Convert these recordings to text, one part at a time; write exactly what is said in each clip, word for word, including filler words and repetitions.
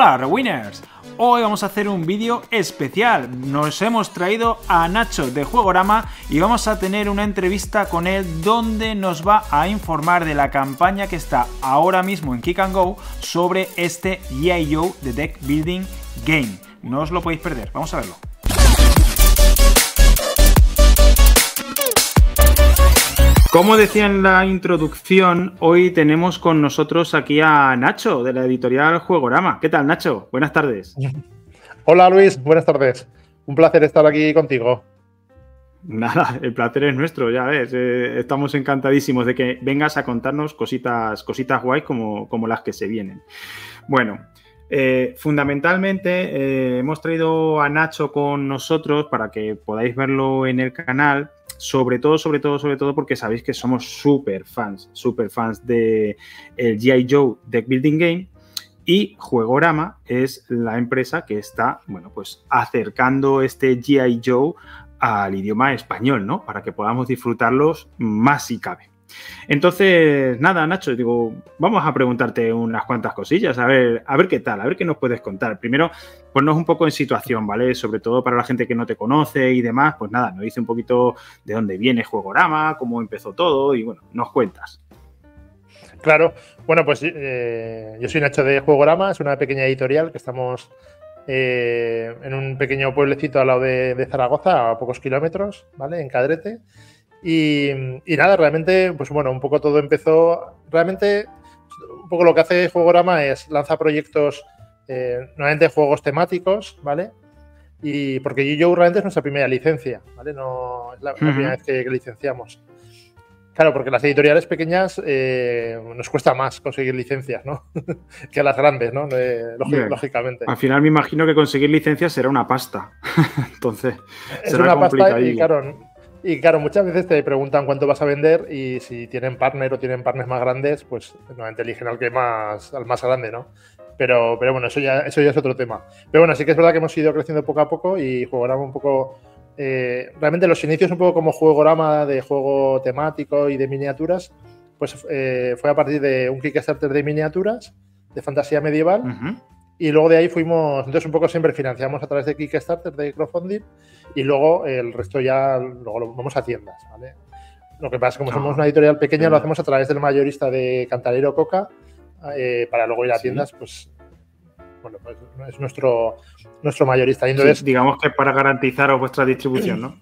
Hola Rewinners, hoy vamos a hacer un vídeo especial. Nos hemos traído a Nacho de Juegorama y vamos a tener una entrevista con él donde nos va a informar de la campaña que está ahora mismo en Kick and Go sobre este G I Joe The Deck Building Game. No os lo podéis perder, vamos a verlo. Como decía en la introducción, hoy tenemos con nosotros aquí a Nacho, de la editorial Juegorama. ¿Qué tal, Nacho? Buenas tardes. Hola, Luis. Buenas tardes. Un placer estar aquí contigo. Nada, el placer es nuestro, ya ves. Eh, estamos encantadísimos de que vengas a contarnos cositas, cositas guays como, como las que se vienen. Bueno, eh, fundamentalmente eh, hemos traído a Nacho con nosotros para que podáis verlo en el canal. Sobre todo, sobre todo, sobre todo porque sabéis que somos súper fans, súper fans de el G I Joe Deck Building Game, y Juegorama es la empresa que está, bueno, pues acercando este G I Joe al idioma español, ¿no? Para que podamos disfrutarlos más si cabe. Entonces, nada, Nacho, digo, vamos a preguntarte unas cuantas cosillas, a ver, a ver qué tal, a ver qué nos puedes contar. Primero, ponnos un poco en situación, ¿vale? Sobre todo para la gente que no te conoce y demás, pues nada, nos dice un poquito de dónde viene Juegorama, cómo empezó todo y, bueno, nos cuentas. Claro, bueno, pues eh, yo soy Nacho de Juegorama, es una pequeña editorial que estamos eh, en un pequeño pueblecito al lado de, de Zaragoza, a pocos kilómetros, ¿vale? En Cadrete. Y, y nada, realmente, pues bueno, un poco todo empezó, realmente un poco lo que hace Juegorama es lanza proyectos, eh, normalmente juegos temáticos, ¿vale? Y porque G I Joe realmente es nuestra primera licencia, ¿vale? No es la, uh-huh. la primera vez que, que licenciamos. Claro, porque las editoriales pequeñas eh, nos cuesta más conseguir licencias, ¿no? que a las grandes, ¿no? Eh, lógic, lógicamente. Al final me imagino que conseguir licencias será una pasta. Entonces, es será una pasta y claro... Y claro, muchas veces te preguntan cuánto vas a vender y si tienen partner o tienen partners más grandes, pues normalmente eligen al que más, al más grande, ¿no? Pero, pero bueno, eso ya, eso ya es otro tema. Pero bueno, sí que es verdad que hemos ido creciendo poco a poco y Juegorama un poco... Eh, realmente los inicios un poco como Juegorama de juego temático y de miniaturas, pues eh, fue a partir de un Kickstarter de miniaturas, de fantasía medieval. Uh-huh. Y luego de ahí fuimos, entonces un poco siempre financiamos a través de Kickstarter, de crowdfunding, y luego el resto ya luego lo vamos a tiendas, ¿vale? Lo que pasa es que como somos una editorial pequeña, sí, lo hacemos a través del mayorista de Cantalero Coca, eh, para luego ir a tiendas, sí. pues bueno, pues es nuestro, nuestro mayorista. Y entonces, sí, digamos que para garantizaros vuestra distribución, ¿no?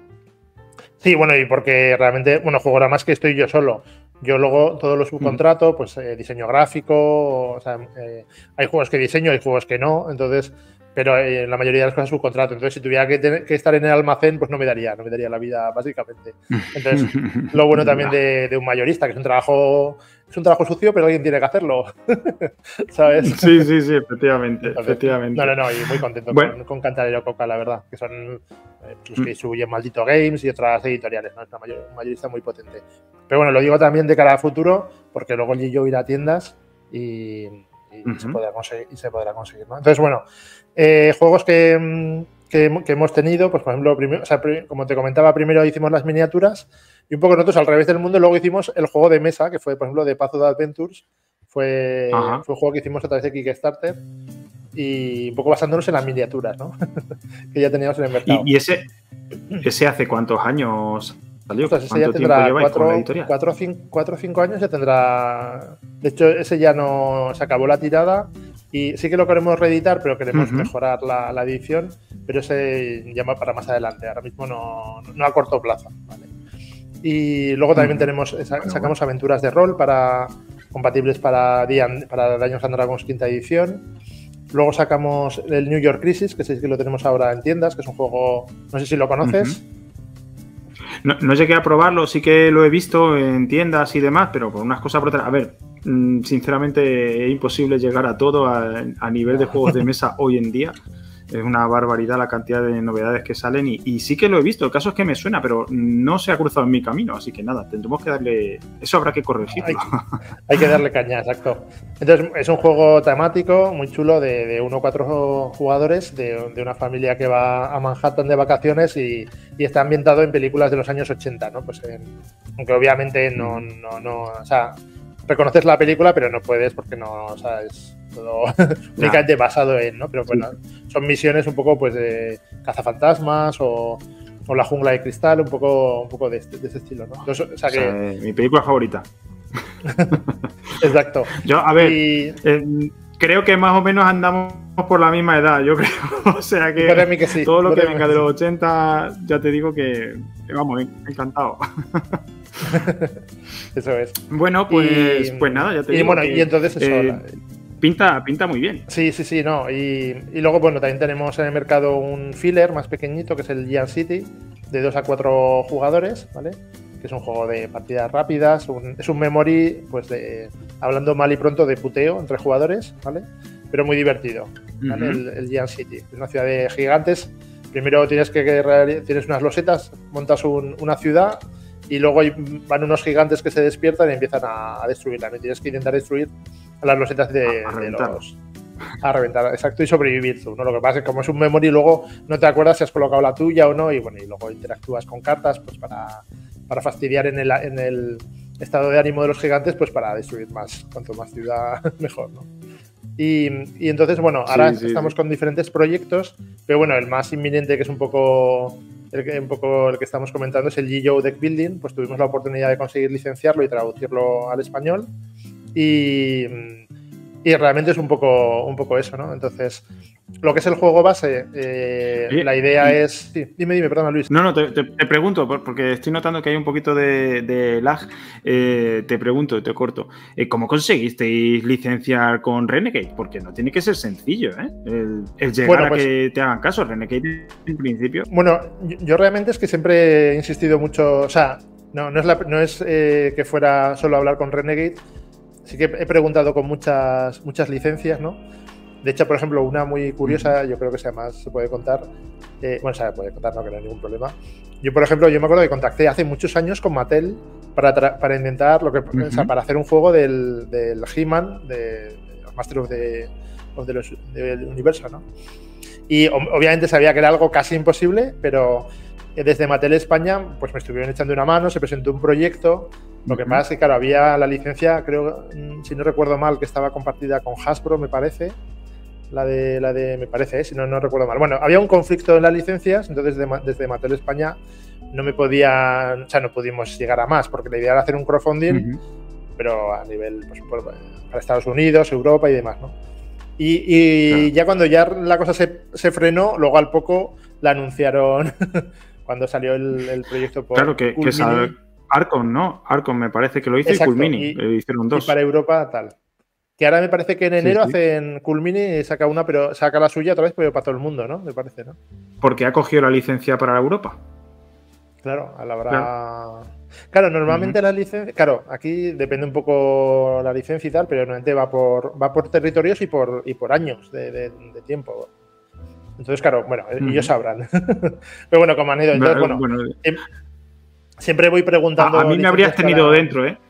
Sí, bueno, y porque realmente, bueno, Juegorama es que estoy yo solo. Yo luego todo lo subcontrato, mm. pues eh, diseño gráfico, o sea, eh, hay juegos que diseño, hay juegos que no, entonces, pero eh, la mayoría de las cosas subcontrato. Entonces, si tuviera que, tener, que estar en el almacén, pues no me daría, no me daría la vida, básicamente. Entonces, lo bueno también de, de un mayorista, que es un trabajo, es un trabajo sucio, pero alguien tiene que hacerlo, ¿sabes? Sí, sí, sí, efectivamente, Entonces, efectivamente. No, no, no, y muy contento bueno. con, con Cantalero Coca, la verdad, que son eh, los que distribuyen Maldito Games y otras editoriales, ¿no? Es una mayor, un mayorista muy potente. Pero bueno, lo digo también de cara a futuro, porque luego el G I Joe irá a tiendas y, y, uh-huh. se, podrá conseguir, y se podrá conseguir, ¿no? Entonces, bueno, eh, juegos que, que, que hemos tenido, pues por ejemplo, primero, o sea, como te comentaba, primero hicimos las miniaturas y un poco nosotros al revés del mundo, luego hicimos el juego de mesa, que fue, por ejemplo, de Path of Adventures, fue, uh-huh. fue un juego que hicimos a través de Kickstarter y un poco basándonos en las miniaturas, ¿no? que ya teníamos en el mercado. ¿Y, y ese, ese hace cuántos años salió? Ostras, ese ya tendrá cuatro o cinco años, ya tendrá. De hecho, ese ya no se acabó la tirada y sí que lo queremos reeditar, pero queremos uh-huh. mejorar la, la edición, pero ese ya va para más adelante. Ahora mismo no, no a corto plazo, ¿vale? Y luego también uh-huh. tenemos sacamos bueno, bueno. aventuras de rol para compatibles para, para Dungeons and Dragons quinta edición. Luego sacamos el New York Crisis, que sí que lo tenemos ahora en tiendas, que es un juego, no sé si lo conoces. Uh-huh. No, no llegué a probarlo, sí que lo he visto en tiendas y demás, pero por unas cosas por otras. A ver, sinceramente es imposible llegar a todo a, a nivel de juegos de mesa hoy en día. Es una barbaridad la cantidad de novedades que salen y, y sí que lo he visto. El caso es que me suena, pero no se ha cruzado en mi camino, así que nada, tendremos que darle... Eso habrá que corregirlo. Hay, hay que darle caña, exacto. Entonces, es un juego temático muy chulo de, de uno a cuatro jugadores, de, de una familia que va a Manhattan de vacaciones y, y está ambientado en películas de los años ochenta, ¿no? Pues en, aunque obviamente no, no, no... O sea, reconoces la película, pero no puedes porque no... O sea, es... todo únicamente basado en, ¿no? Pero bueno, sí. Son misiones un poco pues de cazafantasmas o, o la jungla de cristal, un poco, un poco de, este, de ese estilo, ¿no? Entonces, o sea que... o sea, mi película favorita. Exacto. Yo, a ver, y... eh, creo que más o menos andamos por la misma edad, yo creo. O sea que, que sí, todo lo que venga de los ochenta, ya te digo que, que vamos, encantado. Eso es. Bueno, pues, y, pues nada, ya te y digo. Bueno, que, y entonces eso. Eh, pinta, pinta muy bien. Sí, sí, sí, no. Y, y luego, bueno, también tenemos en el mercado un filler más pequeñito, que es el Giant City, de dos a cuatro jugadores, ¿vale? Que es un juego de partidas rápidas, un, es un memory, pues de, hablando mal y pronto, de puteo entre jugadores, ¿vale? Pero muy divertido, ¿vale? Uh-huh. el, el Giant City, es una ciudad de gigantes. Primero tienes que tienes unas losetas, montas un, una ciudad y luego van unos gigantes que se despiertan y empiezan a, a destruirla. ¿no? Tienes que intentar destruir a las losetas de, a, a de los... A reventar, exacto, y sobrevivir tú, ¿no? Lo que pasa es que como es un memory, luego no te acuerdas si has colocado la tuya o no, y bueno, y luego interactúas con cartas pues para, para fastidiar en el, en el estado de ánimo de los gigantes, pues para destruir más, cuanto más ciudad mejor, ¿no? Y, y entonces, bueno, ahora sí, sí, estamos sí. con diferentes proyectos, pero bueno, el más inminente, que es un poco el que, un poco el que estamos comentando, es el G O Deck Building. Pues tuvimos la oportunidad de conseguir licenciarlo y traducirlo al español y, y realmente es un poco, un poco eso, ¿no? Entonces, lo que es el juego base, eh, Oye, la idea y... es... Sí, dime, dime, perdona, Luis. No, no, te, te, te pregunto, porque estoy notando que hay un poquito de, de lag. Eh, te pregunto, te corto. Eh, ¿Cómo conseguisteis licenciar con Renegade? Porque no tiene que ser sencillo, ¿eh? El, el llegar bueno, pues, a que te hagan caso. Renegade, en principio... Bueno, yo, yo realmente es que siempre he insistido mucho... O sea, no, no es, la, no es eh, que fuera solo hablar con Renegade. Sí que he preguntado con muchas, muchas licencias, ¿no? De hecho, por ejemplo, una muy curiosa, yo creo que se, además se puede contar, eh, bueno, se puede contar, no que no hay ningún problema. Yo, por ejemplo, yo me acuerdo que contacté hace muchos años con Mattel para, para intentar, lo que, uh-huh. o sea, para hacer un juego del, del He-Man, de, de los Masters of the, of the los, del universo, ¿no? Y obviamente sabía que era algo casi imposible, pero desde Mattel España, pues me estuvieron echando una mano, se presentó un proyecto. Lo que uh-huh. pasa es que, claro, había la licencia, creo, si no recuerdo mal, que estaba compartida con Hasbro, me parece. La de, la de, me parece, ¿eh? si no, no recuerdo mal. Bueno, había un conflicto en las licencias, entonces de, desde Mattel España no me podía, o sea, no pudimos llegar a más, porque la idea era hacer un crowdfunding, uh-huh. pero a nivel, pues, por, para Estados Unidos, Europa y demás, ¿no? Y, y claro. ya cuando ya la cosa se, se frenó, luego al poco la anunciaron cuando salió el, el proyecto por Claro, que, que es Arcon, ¿no? Arcon me parece que lo hizo. Exacto. Y Cool Mini, y, hicieron dos. Y para Europa, tal. Que ahora me parece que en enero sí, sí. hacen Cool Mini y saca una, pero saca la suya otra vez, pero para todo el mundo, ¿no? Me parece, ¿no? Porque ha cogido la licencia para Europa. Claro, a la hora... Claro, claro normalmente uh-huh. la licencia... Claro, aquí depende un poco la licencia y tal, pero normalmente va por, va por territorios y por, y por años de, de, de tiempo. Entonces, claro, bueno, uh-huh. ellos sabrán. Pero bueno, como han ido... Entonces, bueno, bueno eh, siempre voy preguntando... A, a mí me habrías tenido para... dentro, ¿eh?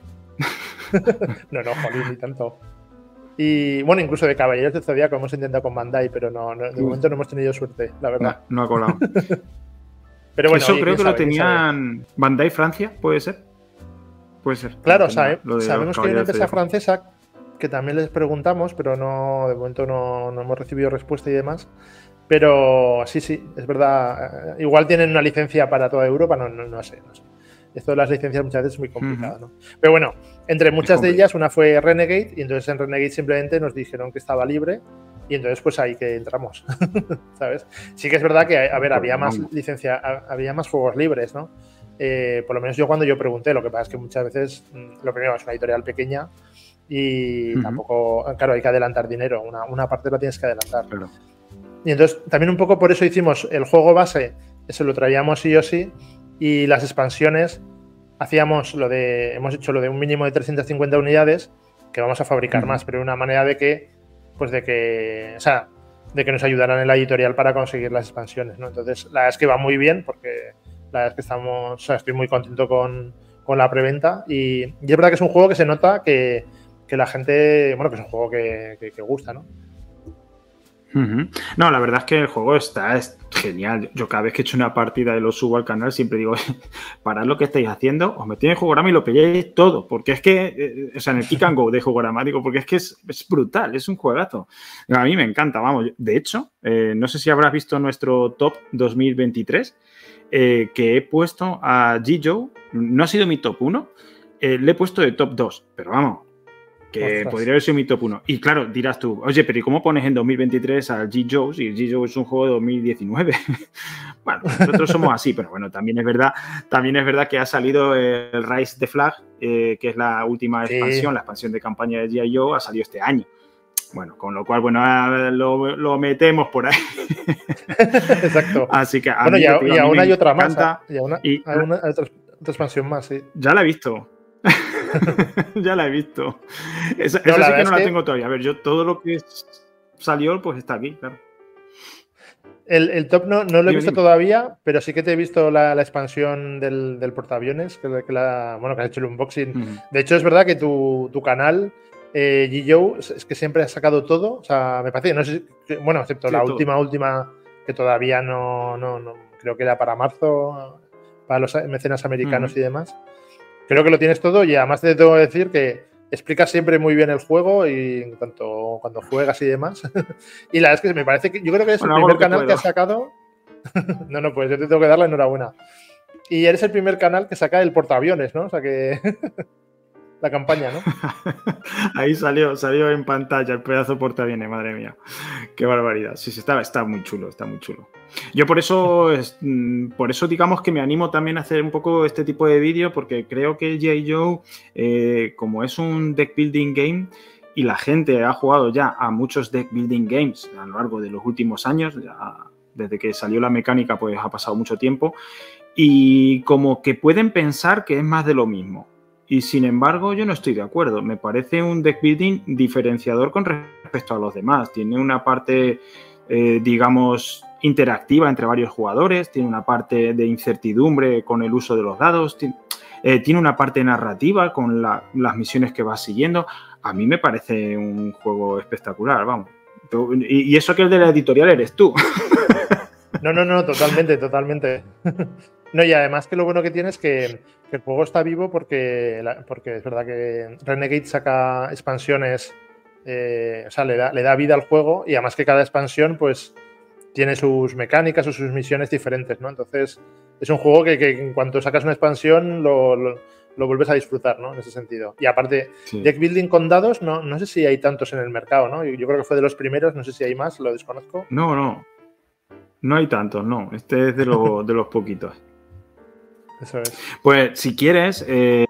no, no, jolín, ni tanto. Y bueno, incluso de Caballeros del Zodíaco hemos intentado con Bandai, pero no, no de momento no hemos tenido suerte, la verdad. No, no ha colado. Pero bueno, eso oye, creo que sabe, lo tenían Bandai Francia, ¿puede ser? Puede ser. Claro, sabe, sabemos que hay una empresa francesa que también les preguntamos, pero no, de momento no, no hemos recibido respuesta y demás. Pero sí, sí, es verdad. Igual tienen una licencia para toda Europa, no, no, no sé, no sé. Esto de las licencias muchas veces es muy complicado, ¿no? Pero bueno, entre muchas de ellas, una fue Renegade, y entonces en Renegade simplemente nos dijeron que estaba libre, y entonces pues ahí que entramos, ¿sabes? Sí que es verdad que, a ver, había más licencia, había más juegos libres, ¿no? Eh, por lo menos yo cuando yo pregunté, lo que pasa es que muchas veces, lo primero es una editorial pequeña, y uh-huh. tampoco, claro, hay que adelantar dinero, una, una parte la tienes que adelantar. Claro. Y entonces, también un poco por eso hicimos el juego base, eso lo traíamos sí o sí, y las expansiones hacíamos lo de, hemos hecho lo de un mínimo de trescientas cincuenta unidades que vamos a fabricar uh-huh. más, pero una manera de que, pues de que, o sea, de que nos ayudaran en la editorial para conseguir las expansiones, ¿no? Entonces, la verdad es que va muy bien porque la verdad es que estamos, o sea, estoy muy contento con, con la preventa y, y es verdad que es un juego que se nota que, que la gente, bueno, que es un juego que, que, que gusta, ¿no? Uh-huh. No, la verdad es que el juego está es genial. Yo cada vez que he hecho una partida y lo subo al canal siempre digo, parad lo que estáis haciendo, os metéis en Juegorama y lo pilláis todo, porque es que, eh, o sea, en el Kick and Go de Juegorama, digo, porque es que es, es brutal, es un juegazo. A mí me encanta, vamos. De hecho, eh, no sé si habrás visto nuestro top dos mil veintitrés, eh, que he puesto a G-Joe, no ha sido mi top uno, eh, le he puesto de top dos, pero vamos, que Ostras. podría haber sido mi top uno. Y claro, dirás tú, oye, pero ¿y cómo pones en dos mil veintitrés al G-Joe si el G-Joe es un juego de dos mil diecinueve? Bueno, nosotros somos así, pero bueno, también es verdad, también es verdad que ha salido el Rise the Flag, eh, que es la última sí. expansión, la expansión de campaña de G I. Joe, ha salido este año. Bueno, con lo cual, bueno, lo, lo metemos por ahí. Exacto. Así que a bueno, mí, y, a, y aún hay otra más. Y una, y, hay una, otra, otra expansión más, sí. Ya la he visto. Ya la he visto. Esa, no, esa sí que no la que... tengo todavía. A ver, yo todo lo que salió, pues está aquí, claro. El, el top no, no lo he dime, visto dime. todavía, pero sí que te he visto la, la expansión del, del portaaviones, que, que, la, bueno, que has hecho el unboxing. Uh-huh. De hecho, es verdad que tu, tu canal, eh, G-Joe, es que siempre has sacado todo. O sea, me parece, no sé, bueno, excepto sí, la todo. última, última, que todavía no, no, no, creo que era para marzo, para los mecenas americanos uh-huh. y demás. Creo que lo tienes todo y además te tengo que decir que explicas siempre muy bien el juego y en cuanto cuando juegas y demás. Y la verdad es que me parece que yo creo que es bueno, el primer que canal puedo. que has sacado. No, no, pues yo te tengo que dar la enhorabuena. Y eres el primer canal que saca el portaaviones, ¿no? O sea que la campaña, ¿no? Ahí salió, salió en pantalla el pedazo portaaviones, madre mía. Qué barbaridad. Sí, sí, está, está muy chulo, está muy chulo. Yo por eso, por eso digamos que me animo también a hacer un poco este tipo de vídeo, porque creo que G I. Joe, eh, como es un deck building game y la gente ha jugado ya a muchos deck building games a lo largo de los últimos años, ya desde que salió la mecánica pues ha pasado mucho tiempo, y como que pueden pensar que es más de lo mismo. Y sin embargo, yo no estoy de acuerdo. Me parece un deck building diferenciador con respecto a los demás. Tiene una parte, eh, digamos, interactiva entre varios jugadores, tiene una parte de incertidumbre con el uso de los dados, tiene, eh, tiene una parte narrativa con la, las misiones que vas siguiendo. A mí me parece un juego espectacular, vamos. Y, y eso que el de la editorial eres tú. No, no, no, totalmente, totalmente. No, y además que lo bueno que tiene es que, que el juego está vivo porque, porque es verdad que Renegade saca expansiones, eh, o sea, le da, le da vida al juego y además que cada expansión pues tiene sus mecánicas o sus misiones diferentes, ¿no? Entonces es un juego que, que en cuanto sacas una expansión lo, lo, lo vuelves a disfrutar, ¿no? En ese sentido. Y aparte, sí. Deck building con dados, no, no sé si hay tantos en el mercado, ¿no? Yo, yo creo que fue de los primeros, no sé si hay más, lo desconozco. No, no. No hay tantos, no. Este es de, lo, de los poquitos. Eso es. Pues si quieres, eh,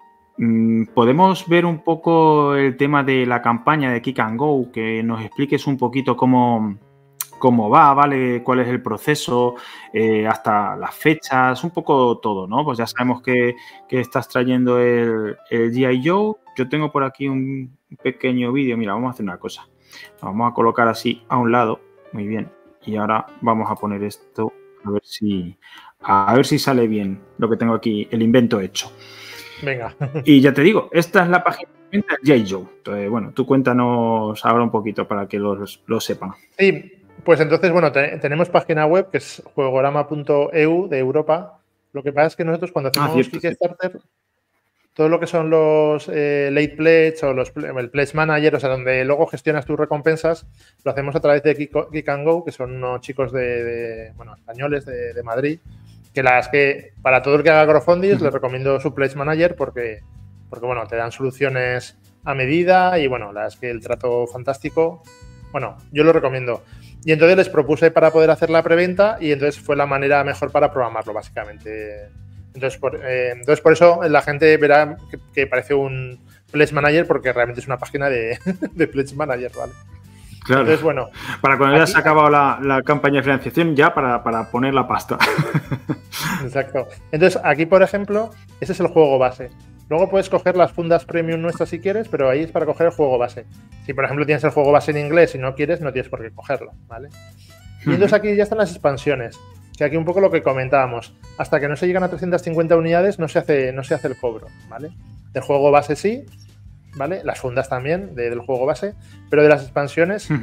podemos ver un poco el tema de la campaña de Kick and Go, que nos expliques un poquito cómo, cómo va, ¿vale? Cuál es el proceso, eh, hasta las fechas, un poco todo, ¿no? Pues ya sabemos que, que estás trayendo el, el G I. Joe. Yo tengo por aquí un pequeño vídeo. Mira, vamos a hacer una cosa. Lo vamos a colocar así a un lado. Muy bien. Y ahora vamos a poner esto a ver si... A ver si sale bien lo que tengo aquí, el invento hecho. Venga. Y ya te digo, esta es la página de G I. Joe. Entonces, bueno, tú cuéntanos ahora un poquito para que lo, lo sepan. Sí, pues entonces, bueno, te, tenemos página web que es juegorama punto e u de Europa. Lo que pasa es que nosotros cuando hacemos ah, cierto, Kickstarter, sí. todo lo que son los eh, late pledge o los, el pledge manager, o sea, donde luego gestionas tus recompensas, lo hacemos a través de Kick, Kick and Go, que son unos chicos de, de bueno, españoles de, de Madrid, que las que para todo el que haga crowdfunding uh-huh. les recomiendo su Pledge Manager porque, porque bueno, te dan soluciones a medida y bueno, la es que el trato fantástico, bueno, yo lo recomiendo. Y entonces les propuse para poder hacer la preventa y entonces fue la manera mejor para programarlo, básicamente. Entonces por, eh, entonces por eso la gente verá que, que parece un Pledge Manager porque realmente es una página de, de Pledge Manager, ¿vale? Claro. Entonces, bueno, para cuando ya se ha acabado la, la campaña de financiación, ya para, para poner la pasta. Exacto. Entonces, aquí, por ejemplo, ese es el juego base. Luego puedes coger las fundas premium nuestras si quieres, pero ahí es para coger el juego base. Si, por ejemplo, tienes el juego base en inglés y no quieres, no tienes por qué cogerlo, ¿vale? Y entonces aquí ya están las expansiones, que aquí un poco lo que comentábamos. Hasta que no se llegan a trescientas cincuenta unidades no se hace, no se hace el cobro, ¿vale? Del juego base sí, ¿vale? Las fundas también de, del juego base, pero de las expansiones, uh-huh.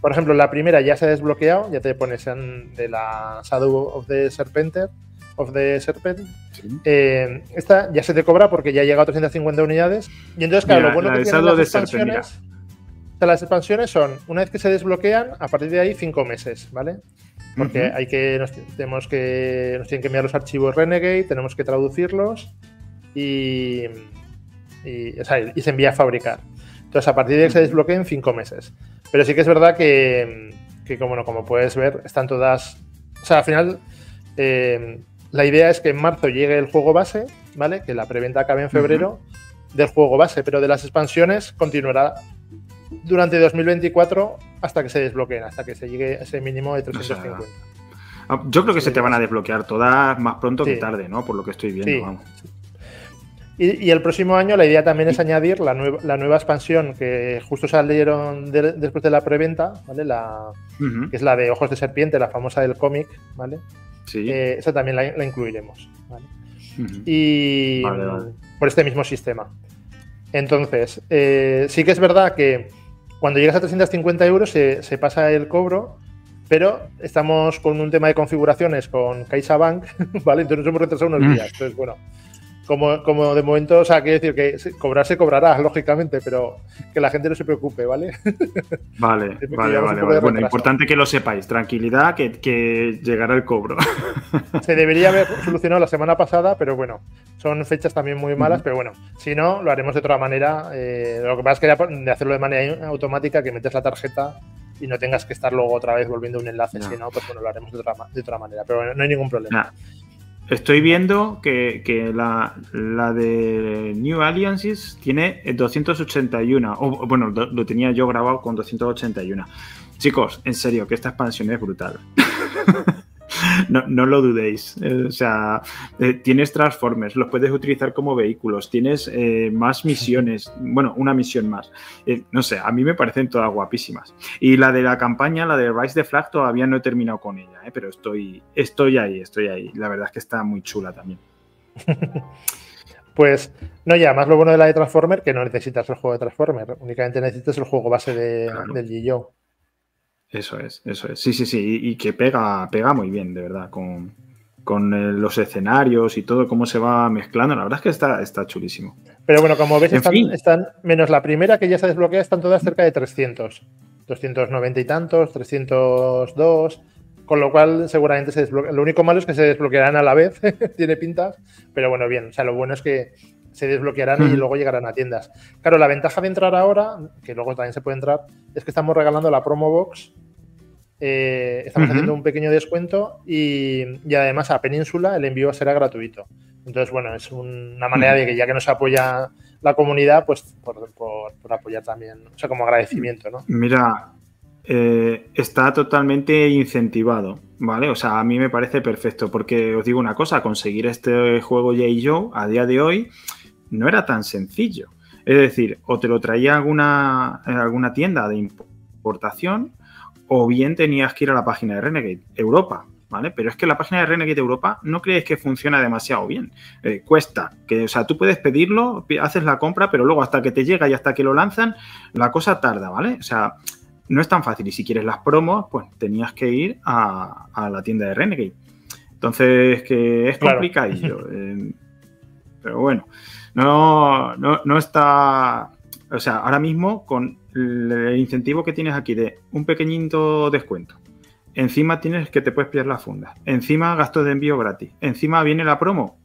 por ejemplo, la primera ya se ha desbloqueado, ya te pones en de la Shadow of the Serpenter, of the Serpent. Sí. Eh, esta ya se te cobra porque ya llega a trescientas cincuenta unidades. Y entonces, claro, mira, lo bueno que tienen las expansiones, Serpent, o sea, las expansiones son, una vez que se desbloquean, a partir de ahí cinco meses, ¿vale? Porque uh-huh. hay que nos, tenemos que nos tienen que enviar los archivos Renegade, tenemos que traducirlos y, y, o sea, y se envía a fabricar. Entonces, a partir de que se desbloqueen, cinco meses. Pero sí que es verdad que, que como, no, como puedes ver, están todas... O sea, al final... Eh, la idea es que en marzo llegue el juego base, ¿vale? Que la preventa acabe en febrero uh-huh. del juego base, pero de las expansiones continuará durante dos mil veinticuatro hasta que se desbloqueen, hasta que se llegue a ese mínimo de trescientos cincuenta. O sea, yo creo que sí, se te van a desbloquear todas más pronto sí. que tarde, ¿no? Por lo que estoy viendo. Sí. Vamos. Y, y el próximo año la idea también es añadir la, nueva, la nueva expansión que justo salieron de, después de la preventa, ¿vale? La, uh-huh. que es la de Ojos de Serpiente, la famosa del cómic, ¿vale? Sí. Eh, esa también la, la incluiremos, ¿vale? Uh-huh. Y vale, vale. por este mismo sistema. Entonces, eh, sí que es verdad que cuando llegas a trescientos cincuenta euros se, se pasa el cobro, pero estamos con un tema de configuraciones con CaixaBank, ¿vale? Entonces nos hemos retrasado unos días. Entonces, bueno, como, como de momento, o sea, quiero decir que cobrar se cobrará, lógicamente, pero que la gente no se preocupe, ¿vale? Vale, vale, vale. vale. Bueno, importante que lo sepáis. Tranquilidad, que, que llegará el cobro. Se debería haber solucionado la semana pasada, pero bueno, son fechas también muy malas, uh-huh. pero bueno, si no, lo haremos de otra manera. Eh, lo que pasa es que era de hacerlo de manera automática, que metes la tarjeta y no tengas que estar luego otra vez volviendo un enlace. No. Si no, pues bueno, lo haremos de otra, de otra manera, pero bueno, no hay ningún problema. No. Estoy viendo que, que la, la de New Alliances tiene doscientos ochenta y uno. O, bueno, lo, lo tenía yo grabado con doscientos ochenta y uno. Chicos, en serio, que esta expansión es brutal. No, no lo dudéis. Eh, o sea, eh, tienes Transformers, los puedes utilizar como vehículos, tienes eh, más misiones, bueno, una misión más. Eh, no sé, a mí me parecen todas guapísimas. Y la de la campaña, la de Rise the Flag, todavía no he terminado con ella, eh, pero estoy, estoy ahí, estoy ahí. La verdad es que está muy chula también. Pues, no, ya, más lo bueno de la de Transformer, que no necesitas el juego de Transformer, únicamente necesitas el juego base de, claro. del G I O. Eso es, eso es. Sí, sí, sí. Y, y que pega, pega muy bien, de verdad, con, con eh, los escenarios y todo, cómo se va mezclando. La verdad es que está, está chulísimo. Pero bueno, como ves, están, están, menos la primera que ya se desbloquea, están todas cerca de trescientos. doscientos noventa y tantos, trescientos dos. Con lo cual, seguramente se desbloquea. Lo único malo es que se desbloquearán a la vez. Tiene pintas. Pero bueno, bien. O sea, lo bueno es que se desbloquearán y luego llegarán a tiendas. Claro, la ventaja de entrar ahora, que luego también se puede entrar, es que estamos regalando la promo box. Eh, estamos uh-huh. haciendo un pequeño descuento y, y además a Península el envío será gratuito. Entonces, bueno, es una manera uh-huh. de que ya que nos apoya la comunidad, pues por, por, por apoyar también, o sea, como agradecimiento, ¿no? Mira, eh, está totalmente incentivado, ¿vale? O sea, a mí me parece perfecto porque os digo una cosa, conseguir este juego G I Joe a día de hoy no era tan sencillo. Es decir, o te lo traía alguna, alguna tienda de importación o bien tenías que ir a la página de Renegade Europa, ¿vale? Pero es que la página de Renegade Europa no crees que funciona demasiado bien. Eh, cuesta, que, o sea, tú puedes pedirlo, haces la compra, pero luego hasta que te llega y hasta que lo lanzan, la cosa tarda, ¿vale? O sea, no es tan fácil. Y si quieres las promos, pues tenías que ir a, a la tienda de Renegade. Entonces, que es complicadillo. Claro. Eh, pero bueno, no, no, no está... O sea, ahora mismo con el incentivo que tienes aquí de un pequeñito descuento, encima tienes que te puedes pillar la funda, encima gastos de envío gratis, encima viene la promo.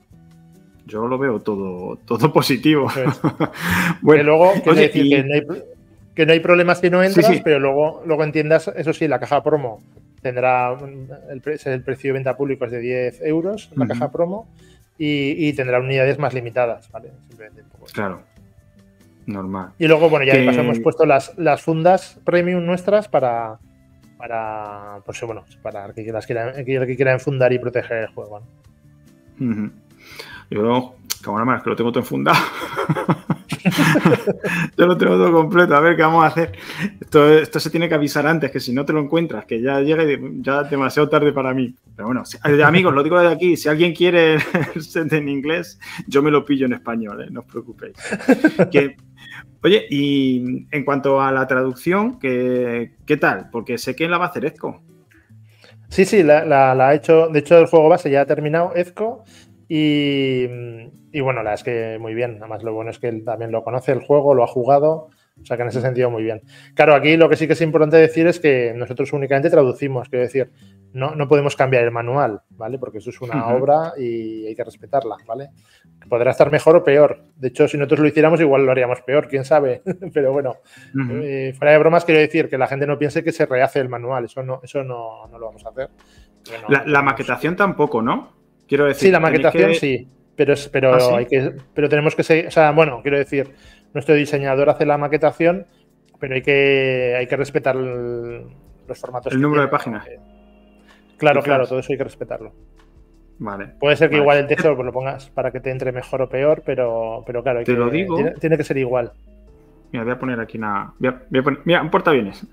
Yo lo veo todo, todo positivo. Pues, bueno, que luego oye, decir y... que, no hay, que no hay problemas si no entras, sí, sí. pero luego, luego entiendas, eso sí, la caja promo tendrá el, el precio de venta público es de diez euros, la uh-huh. caja promo, y, y tendrá unidades más limitadas, ¿vale? Simplemente un poco. Claro. Normal. Y luego, bueno, ya que... de paso hemos puesto las, las fundas premium nuestras para, para pues bueno, para el que, las quiera, el que quiera enfundar y proteger el juego, ¿no? Uh-huh. Yo, cámara más, que lo tengo todo enfundado. Yo lo tengo todo completo, a ver qué vamos a hacer. Esto, esto se tiene que avisar antes, que si no te lo encuentras, que ya llega ya demasiado tarde para mí. Pero bueno, si, amigos, lo digo desde aquí, si alguien quiere el set en inglés, yo me lo pillo en español, ¿eh? No os preocupéis. Que, oye, y en cuanto a la traducción, ¿qué, qué tal? Porque sé que la va a hacer Ezco. Sí, sí, la, la, la ha hecho. De hecho, el juego base ya ha terminado Ezco. Y, y bueno, la es que muy bien. Además, lo bueno es que él también lo conoce el juego, lo ha jugado. O sea que en ese sentido muy bien. Claro, aquí lo que sí que es importante decir es que nosotros únicamente traducimos. Quiero decir, no, no podemos cambiar el manual, ¿vale? Porque eso es una uh-huh. obra y hay que respetarla, ¿vale? Podrá estar mejor o peor. De hecho, si nosotros lo hiciéramos, igual lo haríamos peor, quién sabe. Pero bueno, uh-huh. eh, fuera de bromas, quiero decir que la gente no piense que se rehace el manual. Eso no, eso no, no lo vamos a hacer. No, la, la maquetación tampoco, ¿no? Quiero decir, sí, la maquetación que... sí, pero, pero, ¿Ah, sí? hay que, pero tenemos que seguir, o sea, bueno, quiero decir, nuestro diseñador hace la maquetación, pero hay que, hay que respetar el, los formatos. El número tiene, de páginas. Claro, claro, todo eso hay que respetarlo. Vale. Puede ser que vale. igual el texto pues, lo pongas para que te entre mejor o peor, pero, pero claro, hay te que, lo digo. Tiene, tiene que ser igual. Mira, voy a poner aquí una. Voy a, voy a poner... Mira, un portaaviones.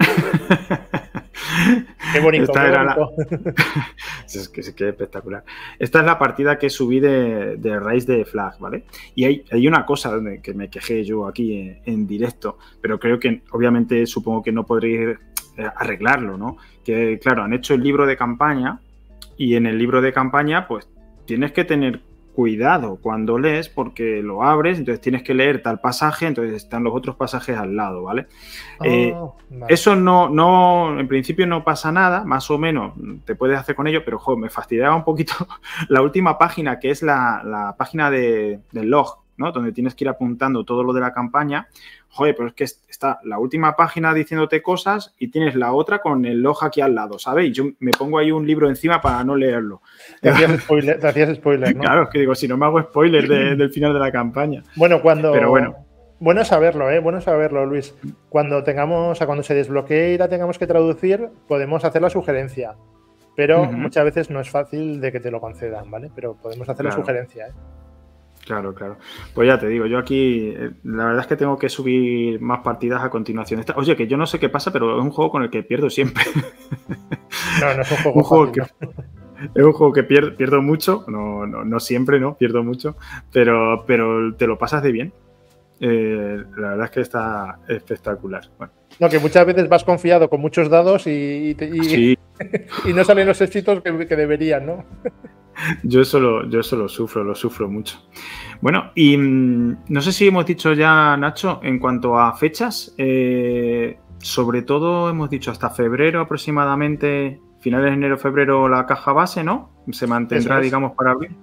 Qué bonito. Esta qué era bonito. La... es que es que espectacular. Esta es la partida que subí de, de Rise de Flag, ¿vale? Y hay, hay una cosa donde, que me quejé yo aquí en, en directo, pero creo que obviamente supongo que no podréis arreglarlo, ¿no? Que claro, han hecho el libro de campaña y en el libro de campaña pues tienes que tener cuidado cuando lees porque lo abres, entonces tienes que leer tal pasaje, entonces están los otros pasajes al lado, ¿vale? Oh, eh, vale. Eso no, no, en principio no pasa nada, más o menos te puedes hacer con ello, pero jo, me fastidiaba un poquito la última página, que es la, la página de, del log, ¿no? Donde tienes que ir apuntando todo lo de la campaña. Joder, pero es que está la última página diciéndote cosas y tienes la otra con el log aquí al lado, ¿sabes? Y yo me pongo ahí un libro encima para no leerlo. Te hacías spoiler, te hacías spoiler, ¿no? Claro, es que digo, si no me hago spoiler de, del final de la campaña. Bueno, cuando... Pero bueno. Bueno saberlo, ¿eh? Bueno saberlo, Luis. Cuando tengamos, o sea, cuando se desbloquee y la tengamos que traducir, podemos hacer la sugerencia. Pero uh-huh. muchas veces no es fácil de que te lo concedan, ¿vale? Pero podemos hacer claro. la sugerencia, ¿eh? Claro, claro. Pues ya te digo, yo aquí la verdad es que tengo que subir más partidas a continuación. Oye, que yo no sé qué pasa, pero es un juego con el que pierdo siempre. No, no es un juego, un juego fácil, que, ¿no? Es un juego que pierdo, pierdo mucho, no, no, no siempre, ¿no? Pierdo mucho, pero, pero te lo pasas de bien. Eh, la verdad es que está espectacular. Bueno. No, que muchas veces vas confiado con muchos dados y, y, y, sí. y no salen los éxitos que, que deberían, ¿no? Yo eso, lo, yo eso lo sufro, lo sufro mucho. Bueno, y mmm, no sé si hemos dicho ya, Nacho, en cuanto a fechas, eh, sobre todo hemos dicho hasta febrero aproximadamente, finales de enero, febrero, la caja base, ¿no? Se mantendrá, es. digamos, para abrir.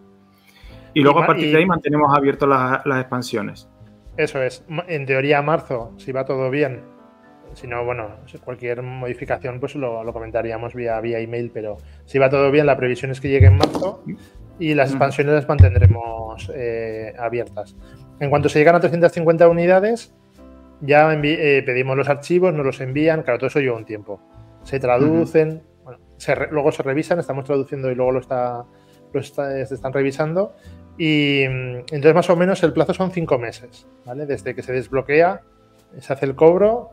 Y luego y, a partir y, de ahí mantenemos abiertas las, las expansiones. Eso es. En teoría, marzo, si va todo bien. Si no, bueno, cualquier modificación pues lo, lo comentaríamos vía, vía email, pero si va todo bien, la previsión es que llegue en marzo y las expansiones las mantendremos eh, abiertas. En cuanto se llegan a trescientas cincuenta unidades, ya eh, pedimos los archivos, nos los envían, claro, todo eso lleva un tiempo. Se traducen, uh-huh. bueno, se re, luego se revisan, estamos traduciendo y luego lo, está, lo está, se están revisando. Y entonces más o menos el plazo son cinco meses, ¿vale? Desde que se desbloquea, se hace el cobro.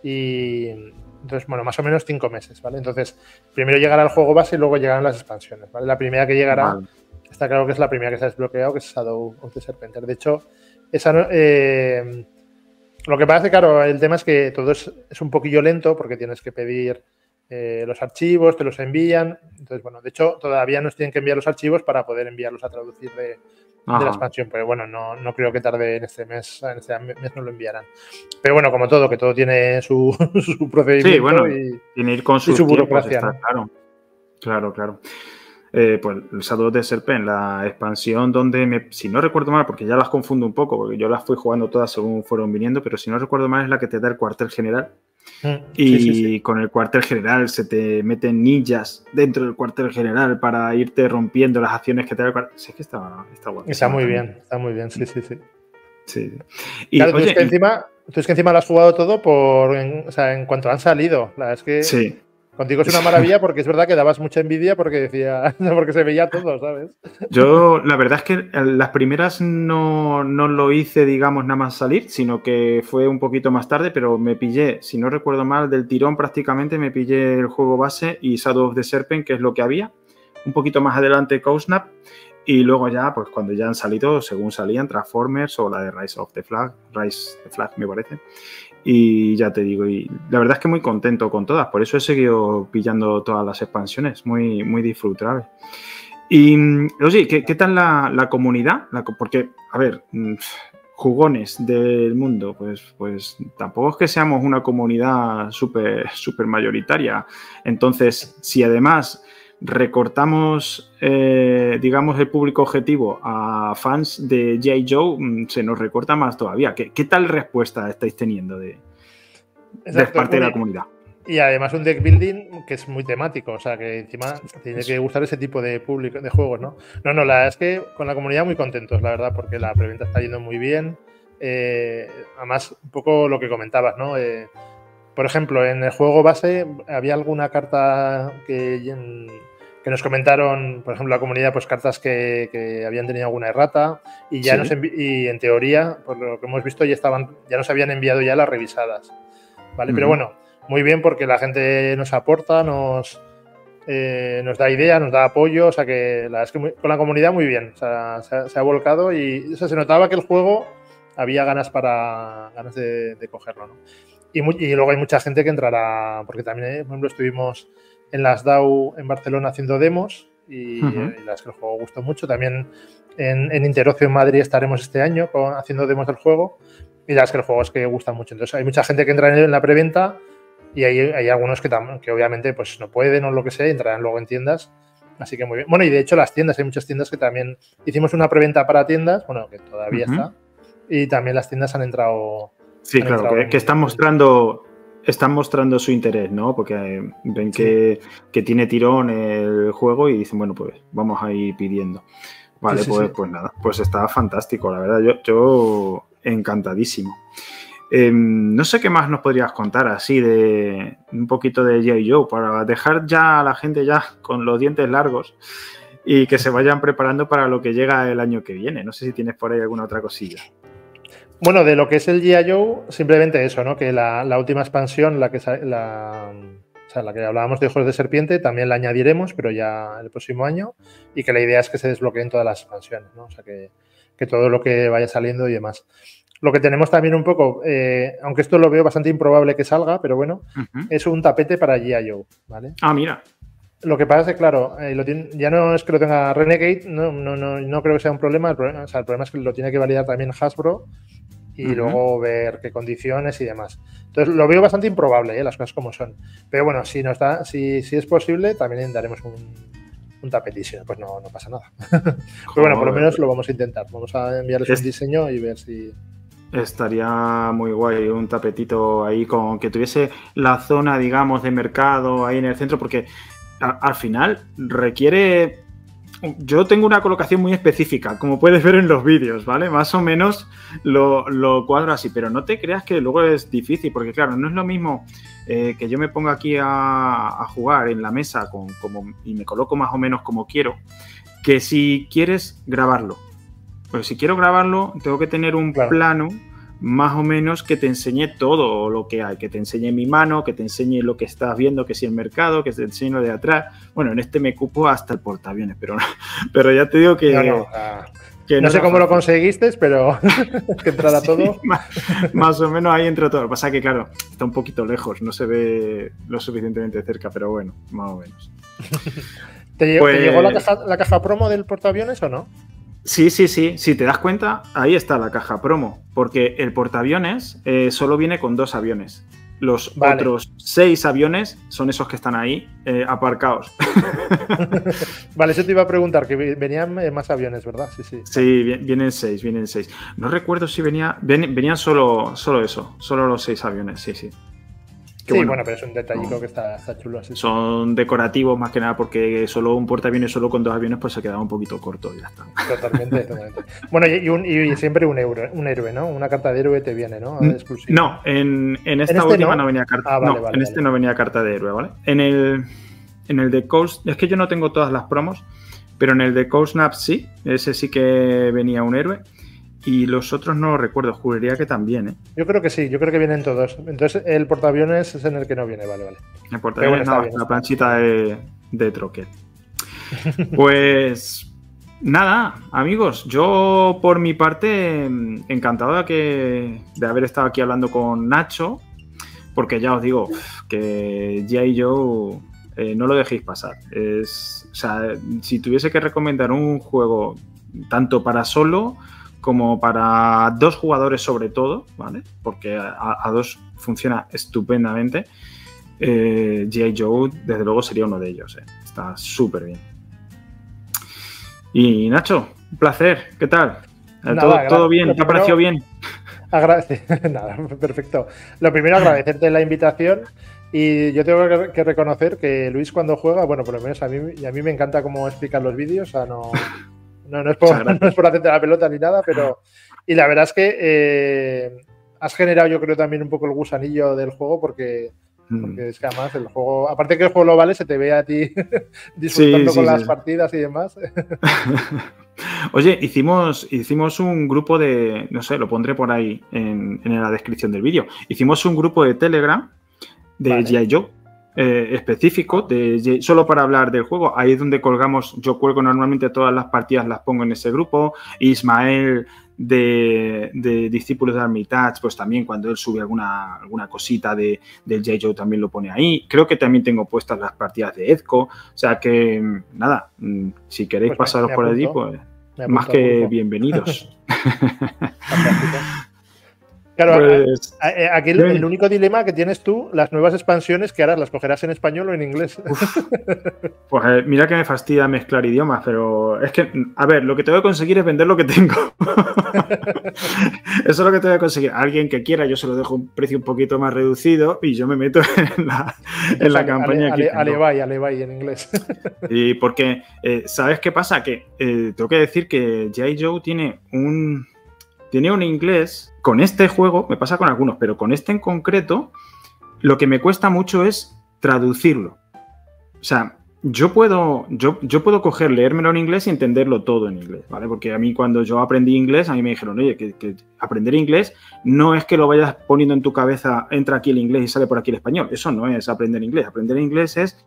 Y entonces, bueno, más o menos cinco meses, ¿vale? Entonces, primero llegará el juego base y luego llegarán las expansiones, ¿vale? La primera que llegará, vale. está claro que es la primera que se ha desbloqueado, que es Shadow of the Serpenter. De hecho, esa eh, lo que pasa es que, claro, el tema es que todo es, es un poquillo lento porque tienes que pedir eh, los archivos, te los envían. Entonces, bueno, de hecho, todavía nos tienen que enviar los archivos para poder enviarlos a traducir de... de la expansión, pero bueno, no, no creo que tarde en este mes, en este mes no lo enviarán. Pero bueno, como todo, que todo tiene su, su procedimiento sí, bueno, y, tiene ir con y su burocracia. Está, ¿no? Claro, claro, claro. Eh, pues el Shadow of the Serpent, la expansión donde, me, si no recuerdo mal, porque ya las confundo un poco, porque yo las fui jugando todas según fueron viniendo, pero si no recuerdo mal es la que te da el cuartel general. Mm, y sí, sí, sí. con el cuartel general se te meten ninjas dentro del cuartel general para irte rompiendo las acciones que te da el cuartel. Sí, es que está, está bueno. Está muy bien, está muy bien, sí, sí, sí. sí. Y, claro, oye, tú, es que y... encima, tú es que encima lo has jugado todo por, en, o sea, en cuanto han salido. La, es que sí. Contigo es una maravilla porque es verdad que dabas mucha envidia porque decía, porque se veía todo, ¿sabes? Yo, la verdad es que las primeras no, no lo hice, digamos, nada más salir, sino que fue un poquito más tarde, pero me pillé, si no recuerdo mal, del tirón prácticamente me pillé el juego base y Shadow of the Serpent, que es lo que había. Un poquito más adelante Codename. Y luego ya, pues cuando ya han salido, según salían, Transformers o la de Rise of the Flag, Rise the Flag me parece. Y ya te digo, y la verdad es que muy contento con todas, por eso he seguido pillando todas las expansiones, muy, muy disfrutables. Y, oye, ¿qué, qué tal la, la comunidad? La, porque, a ver, jugones del mundo, pues, pues tampoco es que seamos una comunidad súper súper mayoritaria. Entonces, si además recortamos, eh, digamos, el público objetivo a fans de G I. Joe, se nos recorta más todavía. ¿Qué, qué tal respuesta estáis teniendo de, de parte de la comunidad? Y además un deck building que es muy temático, o sea, que encima tiene que gustar ese tipo de público, de juegos, ¿no? No, no, la verdad es que con la comunidad muy contentos, la verdad, porque la preventa está yendo muy bien. Eh, además, un poco lo que comentabas, ¿no? Eh, por ejemplo, en el juego base había alguna carta que... que nos comentaron, por ejemplo, la comunidad, pues cartas que, que habían tenido alguna errata y ya sí. nos y en teoría, por lo que hemos visto, ya estaban, ya nos habían enviado ya las revisadas, ¿vale? Uh-huh. Pero bueno, muy bien porque la gente nos aporta, nos, eh, nos da ideas, nos da apoyo, o sea que la es que muy, con la comunidad muy bien, o sea, se ha, se ha volcado y o sea, se notaba que el juego había ganas para ganas de, de cogerlo, ¿no? Y, muy, y luego hay mucha gente que entrará, porque también, por ejemplo, estuvimos en las D A O en Barcelona haciendo demos y, uh-huh. y las que el juego gustó mucho. También en, en Interocio en Madrid estaremos este año con, haciendo demos del juego y las que el juego es que gustan mucho. Entonces hay mucha gente que entra en la preventa y hay, hay algunos que, tam, que obviamente pues no pueden o lo que sea y entrarán luego en tiendas. Así que muy bien. Bueno, y de hecho las tiendas, hay muchas tiendas que también hicimos una preventa para tiendas, bueno, que todavía uh-huh. está, y también las tiendas han entrado. Sí, han claro, entrado que, que están mostrando... Están mostrando su interés, ¿no? Porque ven que, sí. que tiene tirón el juego y dicen, bueno, pues vamos a ir pidiendo. Vale, sí, sí, pues, sí. pues nada, pues está fantástico, la verdad, yo, yo encantadísimo. Eh, no sé qué más nos podrías contar así de un poquito de G I. Joe para dejar ya a la gente ya con los dientes largos y que se vayan preparando para lo que llega el año que viene. No sé si tienes por ahí alguna otra cosilla. Bueno, de lo que es el G I. Joe, simplemente eso, ¿no? Que la, la última expansión, la que, la, o sea, la que hablábamos de Ojos de Serpiente, también la añadiremos, pero ya el próximo año, y que la idea es que se desbloqueen todas las expansiones, ¿no? O sea, que, que todo lo que vaya saliendo y demás. Lo que tenemos también un poco, eh, aunque esto lo veo bastante improbable que salga, pero bueno, uh-huh. es un tapete para G I. Joe, ¿vale? Ah, mira. Lo que pasa es que, claro, eh, lo tiene, ya no es que lo tenga Renegade, no, no, no, no creo que sea un problema. El problema, o sea, el problema es que lo tiene que validar también Hasbro y uh-huh. luego ver qué condiciones y demás. Entonces, lo veo bastante improbable, ¿eh? Las cosas como son. Pero bueno, si, nos da, si, si es posible, también daremos un, un tapetísimo. Pues no, no pasa nada. Pero bueno, por lo menos lo vamos a intentar. Vamos a enviarles es... un diseño y ver si... Estaría muy guay un tapetito ahí con que tuviese la zona, digamos, de mercado ahí en el centro, porque a, al final requiere... Yo tengo una colocación muy específica, como puedes ver en los vídeos, ¿vale? Más o menos lo, lo cuadro así, pero no te creas que luego es difícil, porque claro, no es lo mismo eh, que yo me ponga aquí a, a jugar en la mesa con, como, y me coloco más o menos como quiero, que si quieres grabarlo. Pues si quiero grabarlo, tengo que tener un claro. plano más o menos que te enseñe todo lo que hay, que te enseñe mi mano, que te enseñe lo que estás viendo, que si el mercado, que te enseñe lo de atrás. Bueno, en este me cupo hasta el portaaviones, pero, pero ya te digo que... No, no, que no, no sé cómo fácil. Lo conseguiste, pero que entrara sí, todo. Más, más o menos ahí entra todo. Lo que pasa es que, claro, está un poquito lejos, no se ve lo suficientemente cerca, pero bueno, más o menos. ¿Te, pues... ¿te llegó la caja, la caja promo del portaaviones o no? Sí, sí, sí. Si te das cuenta, ahí está la caja promo. Porque el portaaviones eh, solo viene con dos aviones. Los vale. otros seis aviones son esos que están ahí eh, aparcados. Vale, eso te iba a preguntar, que venían más aviones, ¿verdad? Sí, sí. Sí, vienen seis, vienen seis. No recuerdo si venía, ven, venían solo, solo eso, solo los seis aviones, sí, sí. Sí, bueno, bueno, pero es un detallito no, que está, está chulo así. Son decorativos más que nada porque solo un portaaviones solo con dos aviones pues se quedaba un poquito corto y ya está. Totalmente, totalmente. Bueno, y, un, y siempre un, euro, un héroe, ¿no? Una carta de héroe te viene, ¿no? Exclusivo. No, en, en esta ¿En este última no? no venía carta. Ah, vale, no, vale, en este vale. no venía carta de héroe, ¿vale? En el, en el de Coast, es que yo no tengo todas las promos, pero en el de Cold Snap sí, ese sí que venía un héroe. Y los otros no lo recuerdo, juraría que también, ¿eh? Yo creo que sí, yo creo que vienen todos. Entonces el portaaviones es en el que no viene, vale, vale. El portaaviones bueno, no, bien, la planchita de, de troquel. Pues nada, amigos, yo por mi parte encantado de, que, de haber estado aquí hablando con Nacho, porque ya os digo que G I. Joe eh, no lo dejéis pasar. Es, o sea, si tuviese que recomendar un juego tanto para solo como para dos jugadores sobre todo, ¿vale? Porque a, a dos funciona estupendamente. Eh, G I. Joe, desde luego, sería uno de ellos. ¿eh? Está súper bien. Y Nacho, un placer. ¿Qué tal? Nada, ¿Todo, todo bien? ¿Te ha parecido bien? Agradece. Nada, perfecto. Lo primero, agradecerte la invitación. Y yo tengo que reconocer que Luis cuando juega, bueno, por lo menos a mí, y a mí me encanta cómo explican los vídeos, o sea, no... No, no, es por, no es por hacerte la pelota ni nada, pero... Y la verdad es que eh, has generado, yo creo, también un poco el gusanillo del juego, porque, mm. porque es que además el juego... Aparte que el juego lo vale, se te ve a ti disfrutando sí, sí, con sí. las partidas y demás. Oye, hicimos, hicimos un grupo de... No sé, lo pondré por ahí en, en la descripción del vídeo. Hicimos un grupo de Telegram de vale. G I. Joe. Eh, específico de, solo para hablar del juego. Ahí es donde colgamos, yo cuelgo normalmente todas las partidas, las pongo en ese grupo. Ismael de, de Discípulos de Armitage, pues también cuando él sube alguna, alguna cosita de, del G I. Joe también lo pone ahí. Creo que también tengo puestas las partidas de Ezco, o sea que nada, si queréis pues pasaros me, me por allí, pues más que bienvenidos. Claro, pues, aquí el, el único dilema que tienes tú, las nuevas expansiones, que ahora las cogerás en español o en inglés. Uf, pues eh, mira que me fastidia mezclar idiomas, pero es que, a ver, lo que tengo que conseguir es vender lo que tengo. Eso es lo que tengo que conseguir. Alguien que quiera, yo se lo dejo un precio un poquito más reducido y yo me meto en la, en la ale, campaña. Ale, ale, Alebay, Alebay en inglés. Y porque, eh, ¿sabes qué pasa? Que eh, tengo que decir que G I. Joe tiene un... Tiene un inglés, con este juego, me pasa con algunos, pero con este en concreto, lo que me cuesta mucho es traducirlo. O sea, yo puedo, yo, yo puedo coger, leérmelo en inglés y entenderlo todo en inglés, ¿vale? Porque a mí cuando yo aprendí inglés, a mí me dijeron, oye, que, que aprender inglés no es que lo vayas poniendo en tu cabeza, entra aquí el inglés y sale por aquí el español. Eso no es aprender inglés. Aprender inglés es,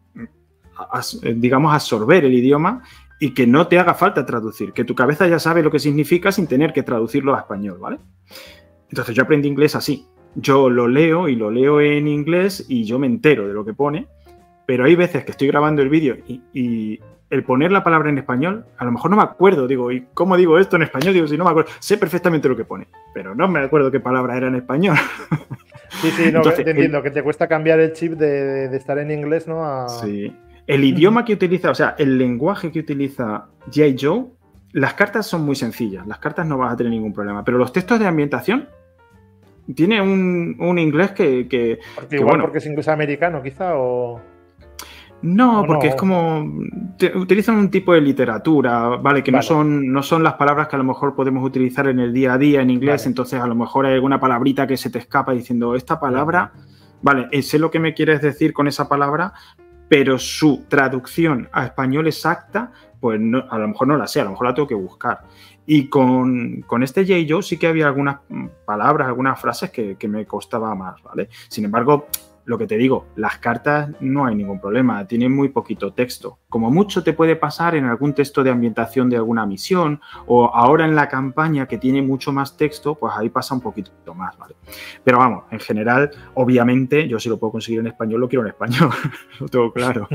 digamos, absorber el idioma y que no te haga falta traducir, que tu cabeza ya sabe lo que significa sin tener que traducirlo a español, ¿vale? Entonces yo aprendí inglés así. Yo lo leo y lo leo en inglés y yo me entero de lo que pone, pero hay veces que estoy grabando el vídeo y, y el poner la palabra en español, a lo mejor no me acuerdo, digo, ¿y cómo digo esto en español? Digo, si no me acuerdo, sé perfectamente lo que pone, pero no me acuerdo qué palabra era en español. Sí, sí, no, Entonces, te entiendo, el... que te cuesta cambiar el chip de, de estar en inglés, ¿no? A... Sí. El idioma que utiliza, o sea, el lenguaje que utiliza G I. Joe, las cartas son muy sencillas, las cartas no vas a tener ningún problema, pero los textos de ambientación tiene un, un inglés que... que porque que, igual bueno, porque es inglés americano, quizá, o... No, o porque no. es como... Te, utilizan un tipo de literatura, ¿vale? Que vale. No, son, no son las palabras que a lo mejor podemos utilizar en el día a día en inglés, vale. Entonces a lo mejor hay alguna palabrita que se te escapa diciendo, esta palabra, vale, vale sé lo que me quieres decir con esa palabra, pero su traducción a español exacta, pues no, a lo mejor no la sé, a lo mejor la tengo que buscar. Y con, con este G I. Joe sí que había algunas palabras, algunas frases que, que me costaba más, ¿vale? Sin embargo, lo que te digo, las cartas no hay ningún problema, tienen muy poquito texto. Como mucho te puede pasar en algún texto de ambientación de alguna misión o ahora en la campaña que tiene mucho más texto, pues ahí pasa un poquito más, ¿vale? Pero vamos, en general, obviamente, yo si lo puedo conseguir en español, lo quiero en español, lo tengo claro.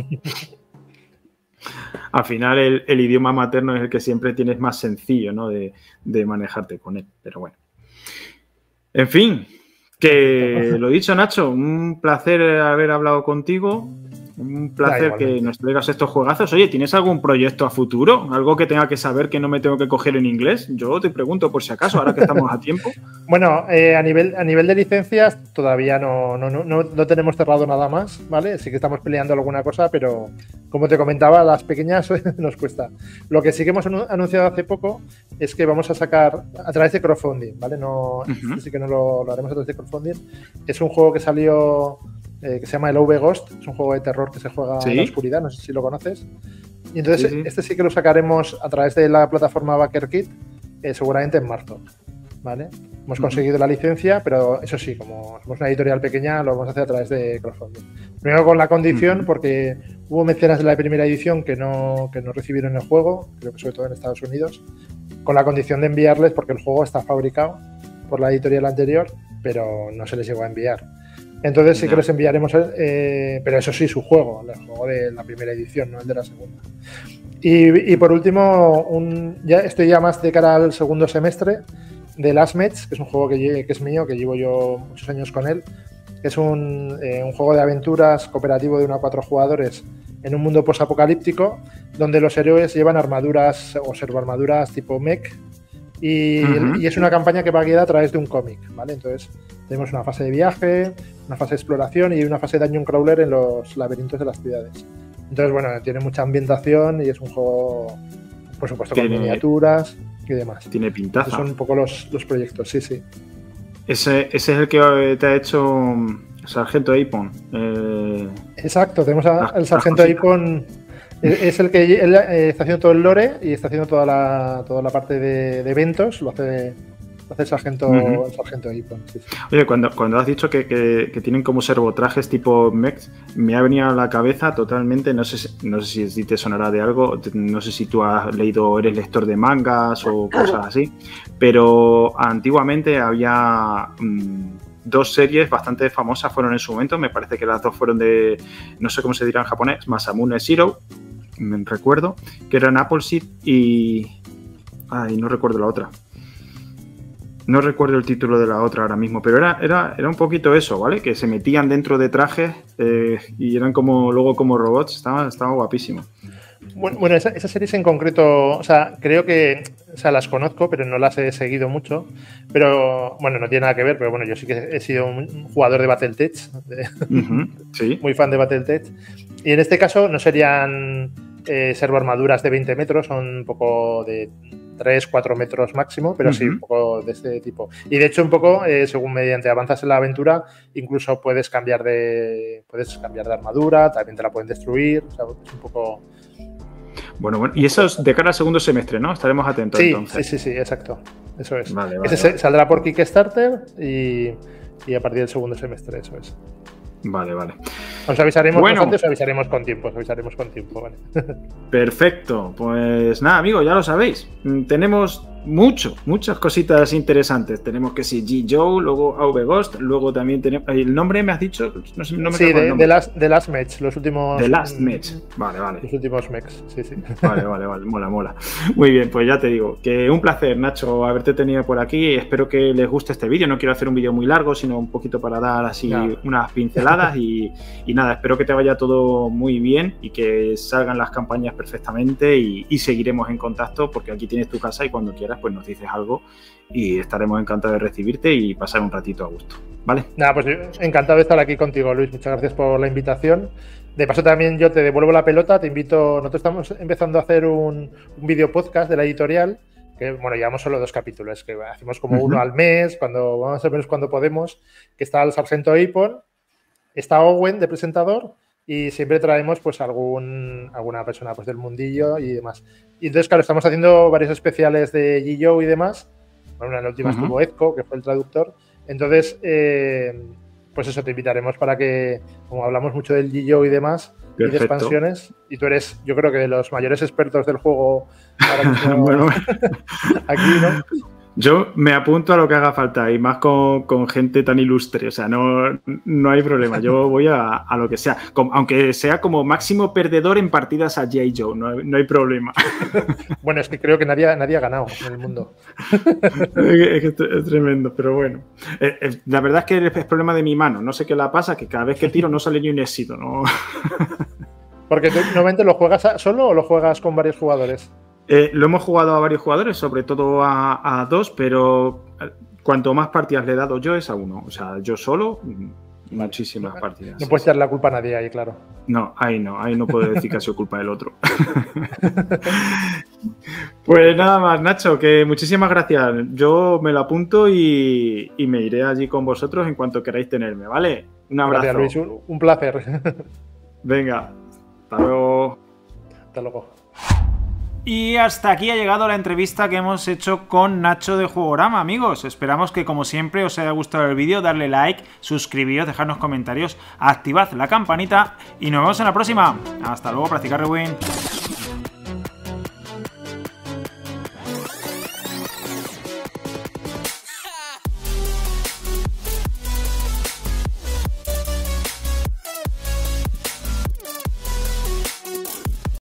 Al final el, el idioma materno es el que siempre tienes más sencillo, ¿no? de, de manejarte con él, pero bueno. En fin, que lo dicho, Nacho, un placer haber hablado contigo. Un placer que nos traigas estos juegazos. Oye, ¿tienes algún proyecto a futuro? ¿Algo que tenga que saber que no me tengo que coger en inglés? Yo te pregunto por si acaso, ahora que estamos a tiempo. Bueno, eh, a, nivel, a nivel de licencias todavía no, no, no, no, no tenemos cerrado nada más, ¿vale? Sí que estamos peleando alguna cosa, pero como te comentaba, las pequeñas nos cuesta. Lo que sí que hemos anunciado hace poco es que vamos a sacar a través de crowdfunding, ¿vale? No, uh-huh. Sí que no lo, lo haremos a través de crowdfunding. Es un juego que salió... Eh, que se llama el Ove Ghost, es un juego de terror que se juega ¿Sí? en la oscuridad, no sé si lo conoces. Y entonces sí, sí. este sí que lo sacaremos a través de la plataforma BackerKit, eh, seguramente en marzo, ¿vale? Hemos uh-huh. conseguido la licencia, pero eso sí, como somos una editorial pequeña, lo vamos a hacer a través de crowdfunding. Primero con la condición, uh-huh. porque hubo mecenas de la primera edición que no, que no recibieron el juego, creo que sobre todo en Estados Unidos, con la condición de enviarles, porque el juego está fabricado por la editorial anterior, pero no se les llegó a enviar. Entonces sí que los enviaremos, eh, pero eso sí, su juego, el juego de la primera edición, no el de la segunda. Y, y por último, un, ya estoy ya más de cara al segundo semestre de Last Match, que es un juego que, que es mío, que llevo yo muchos años con él. Es un, eh, un juego de aventuras cooperativo de uno a cuatro jugadores en un mundo posapocalíptico, donde los héroes llevan armaduras o servoarmaduras tipo mech. Y, uh-huh. y es una campaña que va guiada a través de un cómic, ¿vale? Entonces tenemos una fase de viaje, una fase de exploración y una fase de dungeon crawler en los laberintos de las ciudades. Entonces, bueno, tiene mucha ambientación y es un juego, por supuesto, con tiene, miniaturas y demás. Tiene pintaza. Estos son un poco los, los proyectos, sí, sí. Ese, ese es el que te ha hecho Sargento Apon. Eh... Exacto, tenemos al Sargento Apon. Es el que él, eh, está haciendo todo el lore y está haciendo toda la, toda la parte de, de eventos, lo hace, lo hace el sargento, uh-huh. el sargento Ipon. Sí, sí. Oye, cuando, cuando has dicho que, que, que tienen como servotrajes tipo mechs, me ha venido a la cabeza totalmente, no sé, no sé si te sonará de algo, no sé si tú has leído, eres lector de mangas o cosas así, pero antiguamente había... Mmm, dos series bastante famosas fueron en su momento, me parece que las dos fueron de, no sé cómo se dirá en japonés, Masamune Zero, me recuerdo, que eran Appleseed y... Ay, no recuerdo la otra. No recuerdo el título de la otra ahora mismo, pero era, era, era un poquito eso, ¿vale? Que se metían dentro de trajes eh, y eran como luego como robots, estaba, estaba guapísimo. Bueno, bueno esa, esas series en concreto, o sea, creo que, o sea, las conozco, pero no las he seguido mucho. Pero, bueno, no tiene nada que ver, pero bueno, yo sí que he sido un jugador de Battletech, de, uh-huh, sí. muy fan de Battletech. Y en este caso no serían eh, servoarmaduras de veinte metros, son un poco de tres, cuatro metros máximo, pero uh-huh. sí, un poco de este tipo. Y de hecho, un poco, eh, según mediante avanzas en la aventura, incluso puedes cambiar de, puedes cambiar de armadura, también te la pueden destruir, o sea, es un poco... Bueno, bueno, y eso es de cara al segundo semestre, ¿no? Estaremos atentos, sí, entonces. Sí, sí, sí, exacto. Eso es. Vale, vale, Ese vale. saldrá por Kickstarter y, y a partir del segundo semestre, eso es. Vale, vale. Os avisaremos bueno, antes, os avisaremos con tiempo, os avisaremos con tiempo, vale. Perfecto. Pues nada, amigos, ya lo sabéis. Tenemos mucho, muchas cositas interesantes. Tenemos que sí, G. Joe, luego Ove Ghost, luego también tenemos... ¿El nombre me has dicho? No, sé, no me sí, de, de, last, de Last Match, los últimos... The Last Match, vale, vale. Los últimos mechs, sí, sí. Vale, vale, vale, mola, mola. Muy bien, pues ya te digo, que un placer, Nacho, haberte tenido por aquí. Espero que les guste este vídeo. No quiero hacer un vídeo muy largo, sino un poquito para dar así no. unas pinceladas y, y nada, espero que te vaya todo muy bien y que salgan las campañas perfectamente y, y seguiremos en contacto porque aquí tienes tu casa y cuando quieras pues nos dices algo y estaremos encantados de recibirte y pasar un ratito a gusto, ¿vale? Nada, pues encantado de estar aquí contigo, Luis. Muchas gracias por la invitación. De paso también yo te devuelvo la pelota, te invito, nosotros estamos empezando a hacer un, un video podcast de la editorial, que bueno, llevamos solo dos capítulos, que hacemos como uh-huh. uno al mes, cuando vamos a ver cuando podemos, que está el Sargento Apon, está Owen de presentador y siempre traemos pues algún alguna persona pues del mundillo y demás. Y entonces, claro, estamos haciendo varios especiales de G. Joe y demás. Bueno, en la última uh-huh. estuvo Ezco, que fue el traductor. Entonces, eh, pues eso, te invitaremos para que, como hablamos mucho del G. Joe y demás, Perfecto. y de expansiones, y tú eres, yo creo que de los mayores expertos del juego ahora mismo bueno. aquí, ¿no? Yo me apunto a lo que haga falta y más con, con gente tan ilustre, o sea, no, no hay problema, yo voy a, a lo que sea, como, aunque sea como máximo perdedor en partidas a G I. Joe, no hay, no hay problema. Bueno, es que creo que nadie, nadie ha ganado en el mundo. Es, es, es tremendo, pero bueno. Eh, eh, la verdad es que es problema de mi mano, no sé qué la pasa, que cada vez que tiro no sale ni un éxito, ¿no? Porque tú normalmente lo juegas solo o lo juegas con varios jugadores. Eh, lo hemos jugado a varios jugadores, sobre todo a, a dos, pero cuanto más partidas le he dado yo es a uno. O sea, yo solo, muchísimas vale. partidas. No puedes echar la culpa a nadie ahí, claro. No, ahí no, ahí no puedo decir que ha sido culpa del otro. Pues nada más, Nacho, que muchísimas gracias. Yo me lo apunto y, y me iré allí con vosotros en cuanto queráis tenerme, ¿vale? Un abrazo. Gracias, Luis, un placer. Venga, hasta luego. Hasta luego. Y hasta aquí ha llegado la entrevista que hemos hecho con Nacho de Juegorama, amigos. Esperamos que, como siempre, os haya gustado el vídeo, darle like, suscribiros, dejadnos comentarios, activad la campanita y nos vemos en la próxima. Hasta luego, practicar rewind.